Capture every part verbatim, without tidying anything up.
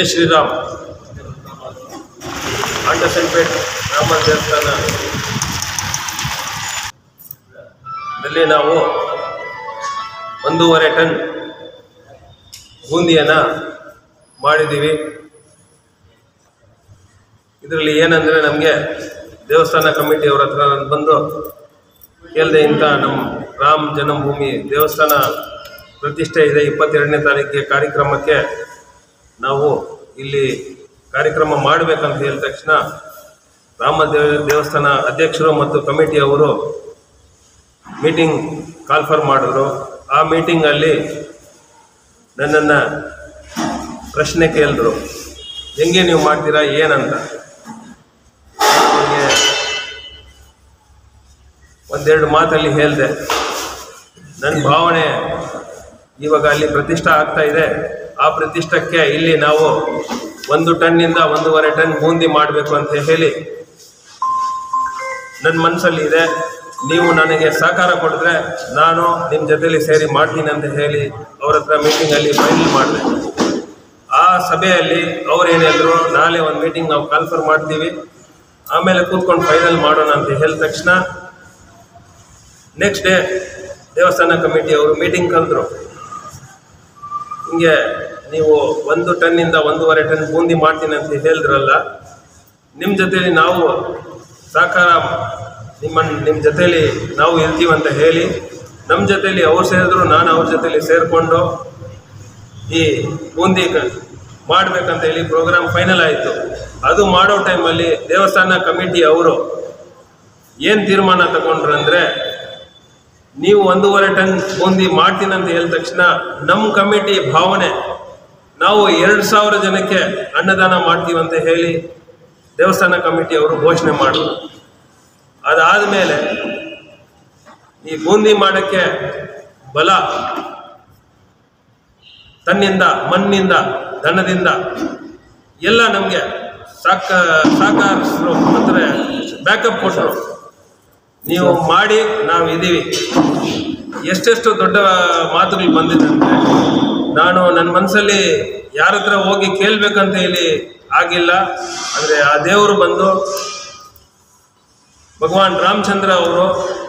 ಶ್ರೀರಾಮ್ ಆಂಡಸನ್ಪೇಟ್ ರಾಮ ದೇವಸ್ಥಾನದಲ್ಲಿ ನಾವು ಒಂದೂವರೆ ಟನ್ ಬೂಂದಿಯನ್ನು ಮಾಡಿದ್ದೀವಿ. ಇದರಲ್ಲಿ ಏನಂದರೆ ನಮಗೆ ದೇವಸ್ಥಾನ ಕಮಿಟಿಯವ್ರ ಹತ್ರ ನಾನು ಬಂದು ಕೇಳಿದೆ, ಇಂಥ ನಮ್ಮ ರಾಮ ಜನ್ಮಭೂಮಿ ದೇವಸ್ಥಾನ ಪ್ರತಿಷ್ಠೆ ಇದೆ, ಇಪ್ಪತ್ತೆರಡನೇ ತಾರೀಕಿಗೆ ಕಾರ್ಯಕ್ರಮಕ್ಕೆ ನಾವು ಇಲ್ಲಿ ಕಾರ್ಯಕ್ರಮ ಮಾಡಬೇಕಂತ ಹೇಳಿದ ತಕ್ಷಣ ರಾಮ ದೇವ ದೇವಸ್ಥಾನ ಅಧ್ಯಕ್ಷರು ಮತ್ತು ಕಮಿಟಿಯವರು ಮೀಟಿಂಗ್ ಕಾಲ್ಫರ್ ಮಾಡಿದ್ರು. ಆ ಮೀಟಿಂಗಲ್ಲಿ ನನ್ನನ್ನು ಪ್ರಶ್ನೆ ಕೇಳಿದ್ರು, ಹೆಂಗೆ ನೀವು ಮಾಡ್ತೀರಾ ಏನಂತ. ನನಗೆ ಒಂದೆರಡು ಮಾತಲ್ಲಿ ಹೇಳಿದೆ, ನನ್ನ ಭಾವನೆ ಇವಾಗ ಅಲ್ಲಿ ಪ್ರತಿಷ್ಠೆ ಆಗ್ತಾ ಇದೆ, ಆ ಪ್ರತಿಷ್ಠಕ್ಕೆ ಇಲ್ಲಿ ನಾವು ಒಂದು ಟನ್ನಿಂದ ಒಂದೂವರೆ ಟನ್ ಬೂಂದಿ ಮಾಡಬೇಕು ಅಂತ ಹೇಳಿ ನನ್ನ ಮನಸ್ಸಲ್ಲಿ ಇದೆ. ನೀವು ನನಗೆ ಸಹಕಾರ ಕೊಡಿದ್ರೆ ನಾನು ನಿಮ್ಮ ಜೊತೆಲಿ ಸೇರಿ ಮಾಡ್ತೀನಿ ಅಂತ ಹೇಳಿ ಅವ್ರ ಹತ್ರ ಮೀಟಿಂಗಲ್ಲಿ ಫೈನಲ್ ಮಾಡಿದೆ. ಆ ಸಭೆಯಲ್ಲಿ ಅವ್ರು ಏನು ಹೇಳಿದ್ರು, ನಾಳೆ ಒಂದು ಮೀಟಿಂಗ್ ನಾವು ಕಾಲ್ಫರ್ ಮಾಡ್ತೀವಿ, ಆಮೇಲೆ ಕೂತ್ಕೊಂಡು ಫೈನಲ್ ಮಾಡೋಣ ಅಂತ ಹೇಳಿದ ತಕ್ಷಣ ನೆಕ್ಸ್ಟ್ ಡೇ ದೇವಸ್ಥಾನ ಕಮಿಟಿಯವರು ಮೀಟಿಂಗ್ ಕರೆದ್ರು. ಹಿಂಗೆ ನೀವು ಒಂದು ಟನ್ನಿಂದ ಒಂದೂವರೆ ಟನ್ ಬೂಂದಿ ಮಾಡ್ತೀನಿ ಅಂತ ಹೇಳಿದ್ರಲ್ಲ, ನಿಮ್ಮ ಜೊತೆಲಿ ನಾವು ಸಹಕಾರ ನಿಮ್ಮನ್ನು ನಿಮ್ಮ ಜೊತೆಲಿ ನಾವು ಇರ್ತೀವಂತ ಹೇಳಿ ನಮ್ಮ ಜೊತೆಲಿ ಅವ್ರು ಸೇರಿದ್ರು, ನಾನು ಅವ್ರ ಜೊತೆಲಿ ಸೇರಿಕೊಂಡು ಈ ಬೂಂದಿ ಮಾಡಬೇಕಂತ ಹೇಳಿ ಪ್ರೋಗ್ರಾಮ್ ಫೈನಲ್ ಆಯಿತು. ಅದು ಮಾಡೋ ಟೈಮಲ್ಲಿ ದೇವಸ್ಥಾನ ಕಮಿಟಿ ಅವರು ಏನು ತೀರ್ಮಾನ ತಗೊಂಡ್ರು ಅಂದರೆ, ನೀವು ಒಂದೂವರೆ ಟನ್ ಬೂಂದಿ ಮಾಡ್ತೀನಿ ಅಂತ ಹೇಳಿದ ತಕ್ಷಣ ನಮ್ಮ ಕಮಿಟಿ ಭಾವನೆ ನಾವು ಎರಡು ಸಾವಿರ ಜನಕ್ಕೆ ಅನ್ನದಾನ ಮಾಡ್ತೀವಂತ ಹೇಳಿ ದೇವಸ್ಥಾನ ಕಮಿಟಿಯವರು ಘೋಷಣೆ ಮಾಡಿದ್ರು. ಅದಾದ ಮೇಲೆ ಈ ಬೂಂದಿ ಮಾಡೋಕ್ಕೆ ಬಲ ತನ್ನಿಂದ, ಮಣ್ಣಿಂದ, ಧನದಿಂದ ಎಲ್ಲ ನಮಗೆ ಸಾಕ ಸಹಕರಿಸಿದ್ರು ಮತ್ತು ಬ್ಯಾಕಪ್ ಕೊಟ್ಟರು. ನೀವು ಮಾಡಿ ನಾವು ಇದ್ದೀವಿ. ಎಷ್ಟೆಷ್ಟು ದೊಡ್ಡ ಮಾತುಗಳು ಬಂದಿದೆ ಅಂದರೆ, ನಾನು ನನ್ನ ಮನಸ್ಸಲ್ಲಿ ಯಾರ ಹತ್ರ ಹೋಗಿ ಕೇಳಬೇಕಂತ ಹೇಳಿ ಆಗಿಲ್ಲ. ಅಂದರೆ ಆ ದೇವರು ಬಂದು ಭಗವಾನ್ ರಾಮಚಂದ್ರ ಅವರು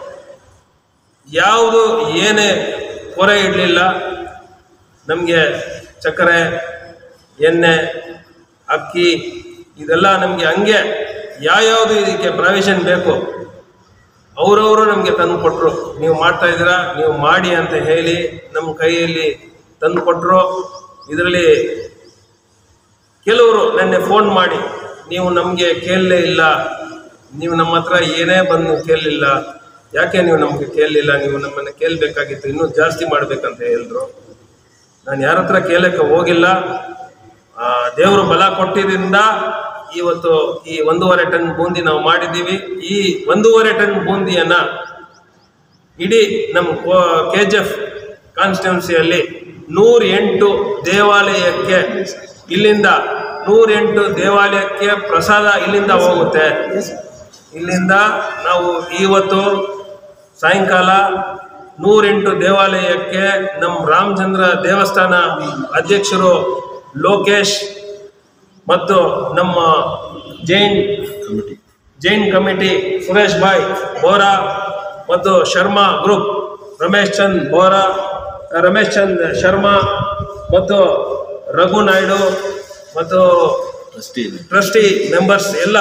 ಯಾವುದು ಏನೇ ಕೊರೆ ಇಡಲಿಲ್ಲ. ನಮಗೆ ಸಕ್ಕರೆ, ಎಣ್ಣೆ, ಅಕ್ಕಿ ಇದೆಲ್ಲ ನಮಗೆ ಹಂಗೆ ಯಾವ್ಯಾವುದು ಇದಕ್ಕೆ ಪ್ರಾವಿಷನ್ ಬೇಕು ಅವರವರು ನಮಗೆ ತಂದು ಕೊಟ್ಟರು. ನೀವು ಮಾಡ್ತಾ ಇದ್ದೀರಾ, ನೀವು ಮಾಡಿ ಅಂತ ಹೇಳಿ ನಮ್ಮ ಕೈಯಲ್ಲಿ ತಂದು ಕೊಟ್ಟರು. ಇದರಲ್ಲಿ ಕೆಲವರು ನೆನ್ನೆ ಫೋನ್ ಮಾಡಿ, ನೀವು ನಮಗೆ ಕೇಳಲೇ ಇಲ್ಲ, ನೀವು ನಮ್ಮ ಹತ್ರ ಏನೇ ಬಂದು ಕೇಳಲಿಲ್ಲ, ಯಾಕೆ ನೀವು ನಮಗೆ ಕೇಳಲಿಲ್ಲ, ನೀವು ನಮ್ಮನ್ನು ಕೇಳಬೇಕಾಗಿತ್ತು, ಇನ್ನೂ ಜಾಸ್ತಿ ಮಾಡಬೇಕಂತ ಹೇಳಿದ್ರು. ನಾನು ಯಾರ ಹತ್ರ ಕೇಳಕ್ಕೆ ಹೋಗಿಲ್ಲ. ದೇವರು ಬಲ ಕೊಟ್ಟಿದ್ದರಿಂದ ಇವತ್ತು ಈ ಒಂದೂವರೆ ಟನ್ ಬೂಂದಿ ನಾವು ಮಾಡಿದ್ದೀವಿ. ಈ ಒಂದೂವರೆ ಟನ್ ಬೂಂದಿಯನ್ನು ಇಡೀ ನಮ್ಮ ಕೆ ಜಿ ಎಫ್ ಕಾನ್ಸ್ಟಿಟ್ಯೂನ್ಸಿಯಲ್ಲಿ ನೂರ ಎಂಟು ದೇವಾಲಯಕ್ಕೆ, ಇಲ್ಲಿಂದ ನೂರೆಂಟು ದೇವಾಲಯಕ್ಕೆ ಪ್ರಸಾದ ಇಲ್ಲಿಂದ ಹೋಗುತ್ತೆ. ಇಲ್ಲಿಂದ ನಾವು ಇವತ್ತು ಸಾಯಂಕಾಲ ನೂರೆಂಟು ದೇವಾಲಯಕ್ಕೆ ನಮ್ಮ ರಾಮಚಂದ್ರ ದೇವಸ್ಥಾನ ಅಧ್ಯಕ್ಷರು ಲೋಕೇಶ್ ಮತ್ತು ನಮ್ಮ ಜೈನ್ ಕಮಿಟಿ ಜೈನ್ ಕಮಿಟಿ ಸುರೇಶ್ ಭಾಯ್ ಬೋರಾ ಮತ್ತು ಶರ್ಮಾ ಗ್ರೂಪ್ ರಮೇಶ್ ಚಂದ್ ಬೋರಾ, ರಮೇಶ್ ಚಂದ್ ಶರ್ಮಾ ಮತ್ತು ರಘು ನಾಯ್ಡು ಮತ್ತು ಟ್ರಸ್ಟಿ ಟ್ರಸ್ಟಿ ಮೆಂಬರ್ಸ್ ಎಲ್ಲ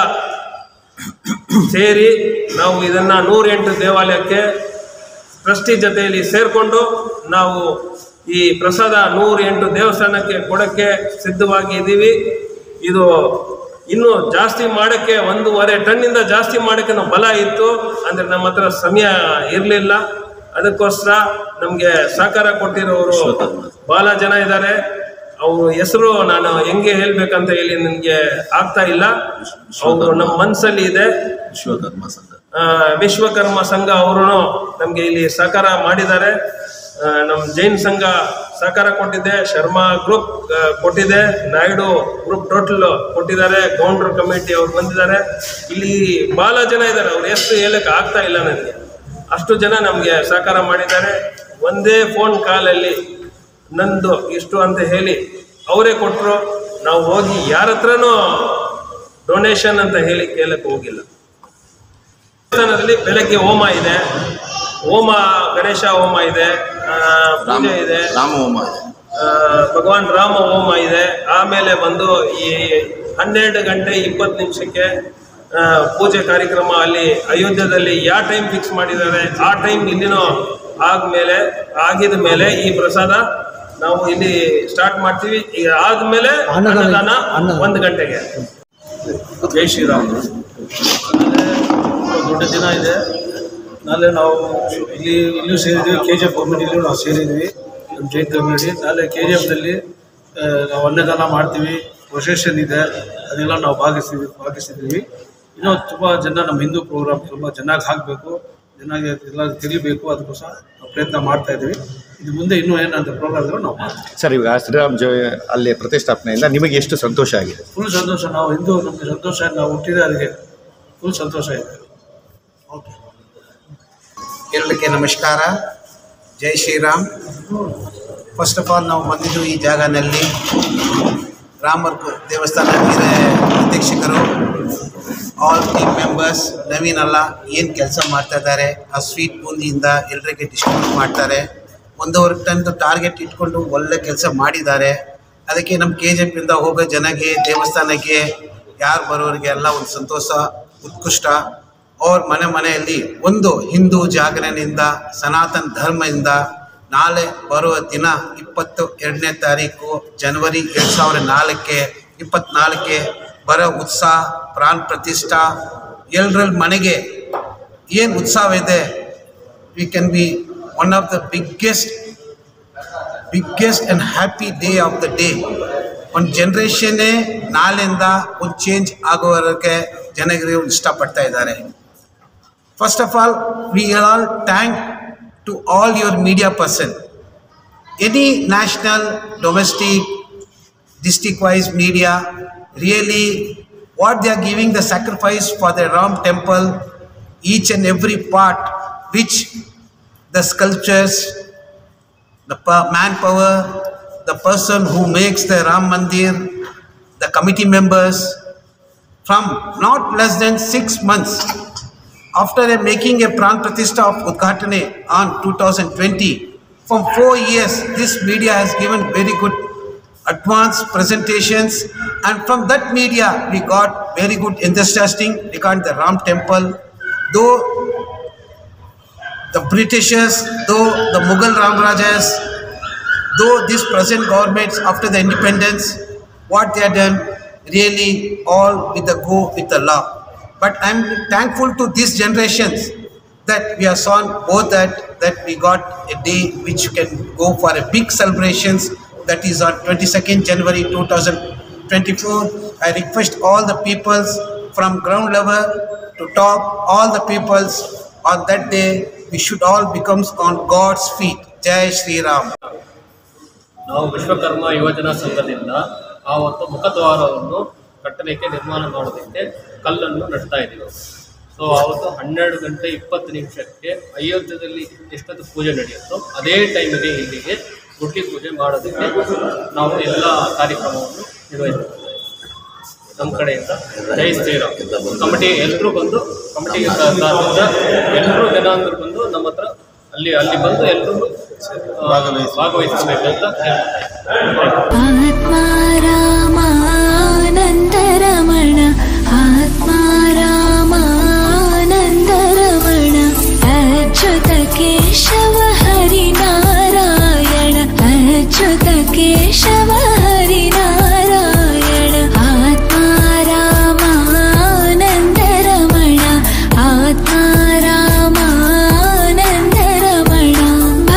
ಸೇರಿ ನಾವು ಇದನ್ನು ನೂರೆಂಟು ದೇವಾಲಯಕ್ಕೆ ಟ್ರಸ್ಟಿ ಜೊತೆಯಲ್ಲಿ ಸೇರಿಕೊಂಡು ನಾವು ಈ ಪ್ರಸಾದ ನೂರ ಎಂಟು ದೇವಸ್ಥಾನಕ್ಕೆ ಕೊಡೋಕ್ಕೆ ಸಿದ್ಧವಾಗಿ ಇದ್ದೀವಿ. ಇದು ಇನ್ನೂ ಜಾಸ್ತಿ ಮಾಡೋಕ್ಕೆ ಒಂದೂವರೆ ಟನ್ನಿಂದ ಜಾಸ್ತಿ ಮಾಡೋಕ್ಕೆ ನಾವು ಬಲ ಇತ್ತು, ಅಂದರೆ ನಮ್ಮ ಹತ್ರ ಸಮಯ ಇರಲಿಲ್ಲ. ಅದಕ್ಕೋಸ್ಕರ ನಮಗೆ ಸಹಕಾರ ಕೊಟ್ಟಿರೋರು ಭಾಳ ಜನ ಇದ್ದಾರೆ. ಅವ್ರ ಹೆಸರು ನಾನು ಹೆಂಗೆ ಹೇಳ್ಬೇಕಂತ ಹೇಳಿ ನನಗೆ ಆಗ್ತಾ ಇಲ್ಲ. ಅವರು ನಮ್ಮ ಮನಸ್ಸಲ್ಲಿ ಇದೆ. ವಿಶ್ವಕರ್ಮ ಸಂಘ ವಿಶ್ವಕರ್ಮ ಸಂಘ ಅವರು ನಮಗೆ ಇಲ್ಲಿ ಸಹಕಾರ ಮಾಡಿದ್ದಾರೆ. ನಮ್ಮ ಜೈನ್ ಸಂಘ ಸಹಕಾರ ಕೊಟ್ಟಿದೆ, ಶರ್ಮಾ ಗ್ರೂಪ್ ಕೊಟ್ಟಿದೆ, ನಾಯ್ಡು ಗ್ರೂಪ್ ಟೋಟಲ್ ಕೊಟ್ಟಿದ್ದಾರೆ, ಗೌಂಡ್ರ ಕಮಿಟಿ ಅವ್ರು ಬಂದಿದ್ದಾರೆ. ಇಲ್ಲಿ ಭಾಳ ಜನ ಇದ್ದಾರೆ, ಅವ್ರು ಎಷ್ಟು ಹೇಳಕ್ಕೆ ಆಗ್ತಾ ಇಲ್ಲ ನನಗೆ. ಅಷ್ಟು ಜನ ನಮಗೆ ಸಹಕಾರ ಮಾಡಿದ್ದಾರೆ. ಒಂದೇ ಫೋನ್ ಕಾಲಲ್ಲಿ ನಂದು ಇಷ್ಟು ಅಂತ ಹೇಳಿ ಅವರೇ ಕೊಟ್ಟರು. ನಾವು ಹೋಗಿ ಯಾರ ಹತ್ರನೂ ಡೊನೇಷನ್ ಅಂತ ಹೇಳಿ ಕೇಳಕ್ಕೆ ಹೋಗಿಲ್ಲ. ದೇವಸ್ಥಾನದಲ್ಲಿ ಬೆಳಗ್ಗೆ ಹೋಮ ಇದೆ, ಹೋಮ ಗಣೇಶ ಹೋಮ ಇದೆ, ಪೂಜೆ ಇದೆ, ರಾಮ ಹೋಮ ಇದೆ, ಭಗವಾನ್ ರಾಮ ಹೋಮ ಇದೆ. ಆಮೇಲೆ ಬಂದು ಈ ಹನ್ನೆರಡು ಗಂಟೆ ಇಪ್ಪತ್ತು ನಿಮಿಷಕ್ಕೆ ಪೂಜೆ ಕಾರ್ಯಕ್ರಮ ಅಲ್ಲಿ ಅಯೋಧ್ಯದಲ್ಲಿ ಯಾವ ಟೈಮ್ ಫಿಕ್ಸ್ ಮಾಡಿದ್ದಾರೆ ಆ ಟೈಮ್ ಇಲ್ಲಿನೂ ಆದ್ಮೇಲೆ ಆಗಿದ ಮೇಲೆ ಈ ಪ್ರಸಾದ ನಾವು ಇಲ್ಲಿ ಸ್ಟಾರ್ಟ್ ಮಾಡ್ತೀವಿ. ಈಗ ಆದ್ಮೇಲೆ ಅನ್ನದಾನ ಒಂದು ಗಂಟೆಗೆ. ಜೈ ಶ್ರೀರಾಮ್. ದೊಡ್ಡ ದಿನ ಇದೆ. ನಾಳೆ ನಾವು ಇಲ್ಲಿ ಇಲ್ಲೂ ಸೇರಿದ್ವಿ, ಕೆ ಜಿ ಎಫ್ ಕಮ್ಯುನಿಟಿಲೂ ನಾವು ಸೇರಿದ್ವಿ, ನಮ್ಮ ಜೈನ್ ಕಮ್ಯುನಿಟಿ. ನಾಳೆ ಕೆ ಜಿ ಎಫ್ದಲ್ಲಿ ನಾವು ಅನ್ನದಾನ ಮಾಡ್ತೀವಿ, ಪ್ರೊಸೆಷನ್ ಇದೆ, ಅದೆಲ್ಲ ನಾವು ಭಾಗಿಸ್ತೀವಿ ಭಾಗಿಸಿದ್ದೀವಿ ಇನ್ನೂ ತುಂಬ ಜನ ನಮ್ಮ ಹಿಂದೂ ಪ್ರೋಗ್ರಾಮ್ ತುಂಬ ಚೆನ್ನಾಗಿ ಆಗಬೇಕು, ಚೆನ್ನಾಗಿ ಎಲ್ಲ ತಿಳಿಬೇಕು, ಅದಕ್ಕೋಸ್ಕರ ನಾವು ಪ್ರಯತ್ನ ಮಾಡ್ತಾ ಇದ್ದೀವಿ. ಇದು ಮುಂದೆ ಇನ್ನೂ ಏನಂತ ಪ್ರೋಗ್ರಾಮ್ಗಳು ನಾವು ಮಾಡ್ತೀವಿ. ಸರ್, ಇವಾಗ ಶ್ರೀರಾಮ್ ಜೋ ಅಲ್ಲಿ ಪ್ರತಿಷ್ಠಾಪನೆಯಿಂದ ನಿಮಗೆ ಎಷ್ಟು ಸಂತೋಷ ಆಗಿದೆ? ಫುಲ್ ಸಂತೋಷ. ನಾವು ಹಿಂದೂ ನಮಗೆ ಸಂತೋಷ, ನಾವು ಹುಟ್ಟಿದ ಅದಕ್ಕೆ ಫುಲ್ ಸಂತೋಷ ಇದೆ. ಓಕೆ, ಎಲ್ಲರಿಗೆ ನಮಸ್ಕಾರ, ಜೈ ಶ್ರೀರಾಮ್. ಫಸ್ಟ್ ಆಫ್ ಆಲ್ ನಾವು ಬಂದಿದ್ದು ಈ ಜಾಗನಲ್ಲಿ ರಾಮರ್ ದೇವಸ್ಥಾನ ಅಧ್ಯಕ್ಷಕರು, ಆಲ್ ಟೀಮ್ ಮೆಂಬರ್ಸ್, ನವೀನ್ ಅಲ್ಲ ಏನು ಕೆಲಸ ಮಾಡ್ತಾ ಇದ್ದಾರೆ, ಆ ಸ್ವೀಟ್ ಬೂಂದಿಯಿಂದ ಎಲ್ಲರಿಗೆ ಡಿಸ್ಟ್ರಿಬ್ಯೂಟ್ ಮಾಡ್ತಾರೆ. ಒಂದೂವರೆ ಟನ್ದು ಟಾರ್ಗೆಟ್ ಇಟ್ಕೊಂಡು ಒಳ್ಳೆ ಕೆಲಸ ಮಾಡಿದ್ದಾರೆ. ಅದಕ್ಕೆ ನಮ್ಮ ಕೆ ಜಿ ಎಫ್ಪಿಂದ ಹೋಗೋ ಜನಗೆ, ದೇವಸ್ಥಾನಕ್ಕೆ ಯಾರು ಬರೋರಿಗೆ ಎಲ್ಲ ಒಂದು ಸಂತೋಷ, ಉತ್ಕೃಷ್ಟ. ಅವ್ರ ಮನೆ ಮನೆಯಲ್ಲಿ ಒಂದು ಹಿಂದೂ ಜಾಗರಣೆಯಿಂದ, ಸನಾತನ ಧರ್ಮದಿಂದ ನಾಳೆ ಬರುವ ದಿನ ಇಪ್ಪತ್ತು ಎರಡನೇ ತಾರೀಕು ಜನವರಿ ಎರಡು ಸಾವಿರದ ನಾಲ್ಕಕ್ಕೆ ಇಪ್ಪತ್ತ್ನಾಲ್ಕಕ್ಕೆ ಬರೋ ಉತ್ಸಾಹ, ಪ್ರಾಣ ಪ್ರತಿಷ್ಠಾ ಎಲ್ಲರಲ್ಲಿ ಮನೆಗೆ ಏನು ಉತ್ಸಾಹ ಇದೆ. We can be one of the biggest biggest and happy day of the day. ಒಂದು ಜನ್ರೇಷನ್ನೇ ನಾಳೆಯಿಂದ ಒಂದು ಚೇಂಜ್ ಆಗೋವರೆಗೆ ಜನರಿಗೆ ಇಷ್ಟಪಡ್ತಾ ಇದ್ದಾರೆ. First of all, we all thank to all your media person, any national, domestic, district-wise media, really what they are giving the sacrifice for the Ram temple, each and every part, which the sculptures, the manpower, the person who makes the Ram Mandir, the committee members, from not less than six months. After making a Pran Pratishtha of Udghatane on two thousand twenty, from four years, this media has given very good advanced presentations, and from that media we got very good understanding regarding the Ram temple. Though the Britishers, though the Mughal Ramrajas, though this present governments after the independence, what they have done, really all with the go with the law. But I am thankful to these generations that we have seen both that that we got a day which can go for a big celebrations, that is on twenty-second January two thousand twenty-four. I request all the peoples from ground level to top, all the peoples on that day, we should all become on God's feet. Jai Shri Ram. ನಾವು ವಿಶ್ವಕರ್ಮ ಯುವಜನ ಸಂಘದಿಂದ ಆವತ್ತು ಮುಖದ್ವಾರವನ್ನು ಕಟ್ಟಲಿಕ್ಕೆ ನಿರ್ಮಾಣ ಮಾಡೋದಕ್ಕೆ ಕಲ್ಲನ್ನು ನಡ್ತಾ ಇದ್ದೀವಿ. So ಆವತ್ತು ಹನ್ನೆರಡು ಗಂಟೆ ಇಪ್ಪತ್ತು ನಿಮಿಷಕ್ಕೆ ಅಯೋಧ್ಯದಲ್ಲಿ ಎಷ್ಟೊತ್ತು ಪೂಜೆ ನಡೆಯುತ್ತೋ ಅದೇ ಟೈಮಿಗೆ ಇಲ್ಲಿಗೆ ಗುಟ್ಟಿ ಪೂಜೆ ಮಾಡೋದಕ್ಕೆ ನಾವು ಎಲ್ಲ ಕಾರ್ಯಕ್ರಮವನ್ನು ನಿರ್ವಹಿಸುತ್ತೇವೆ. ನಮ್ಮ ಕಡೆಯಿಂದ ಜೈ ಶ್ರೀರಾಮ್. ಕಮಿಟಿ ಎಲ್ಲರೂ ಬಂದು ಕಮಿಟಿಗೆ ಎಲ್ಲರೂ ಜನ ಅಂದರು ಬಂದು ನಮ್ಮ ಹತ್ರ ಅಲ್ಲಿ ಅಲ್ಲಿ ಬಂದು ಎಲ್ಲರೂ ಭಾಗವಹಿಸಬೇಕಂತ ಆತ್ಮಾರಾಮಾನಂದರಮಣ ಆತ್ಮಾರಾಮಾನಂದರಮಣ ಅಚ್ಯುತ ಕೇಶವ ಹರಿನಾರಾಯಣ ಅಚ್ಯುತ ಕೇಶವ ಹರಿನಾರಾಯಣ ಆತ್ಮಾರಾಮಾನಂದರಮಣ ಆತ್ಮಾರಾಮಾನಂದರಮಣ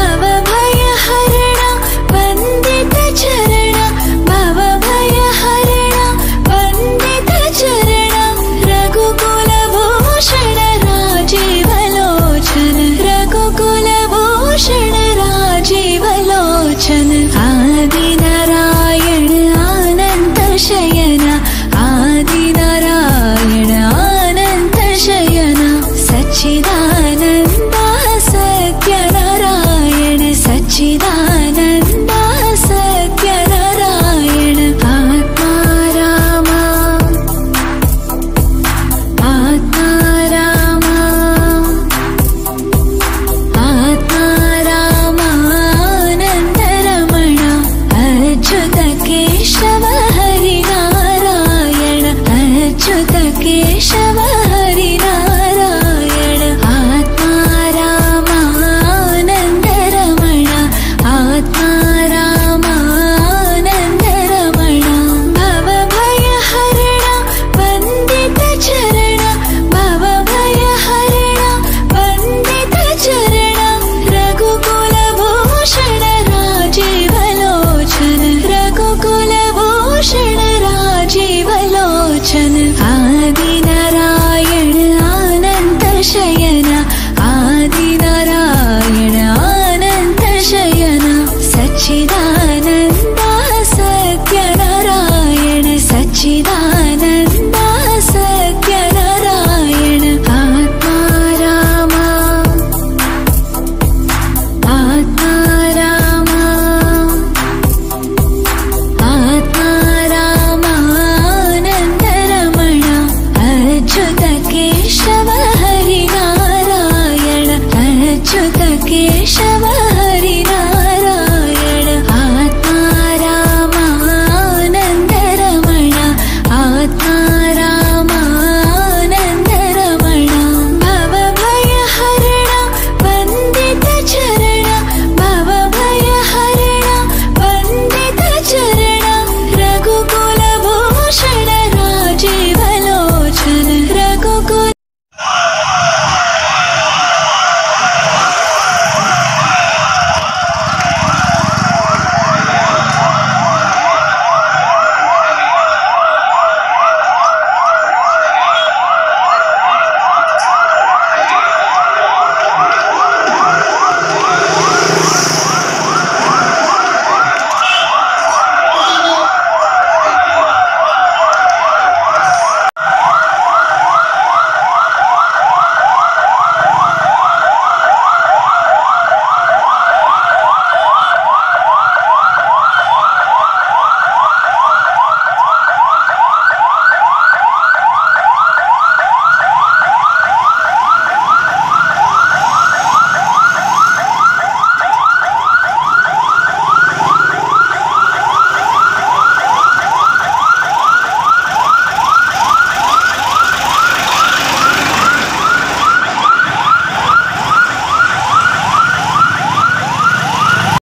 ಭವಭಯ ಹರಣ ವಂದಿತ ಚರಣ ಭವಭಯ ಹರ ಕೇಶವ